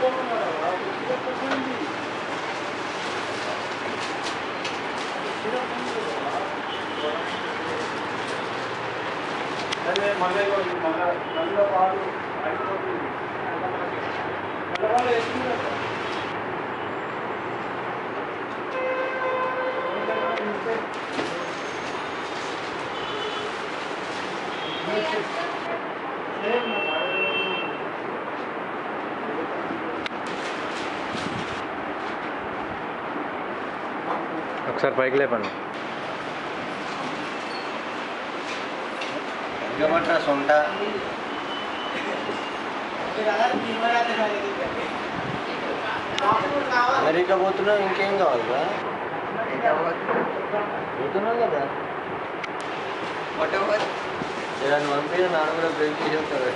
అదే మళ్ళీ మళ్ళీ పాలు అయిపోతుంది మళ్ళీ వాళ్ళు వేస్తుంది కదా ఒకసారి పైకి లేపండి. ఇంకమంటారా సొంత అమెరికా పోతున్నావు, ఇంకేం కావాలిరా? పోతున్నావు కదా నన్ను పంపిన నాన్న కూడా బ్రేక్ చేసి వస్తారు.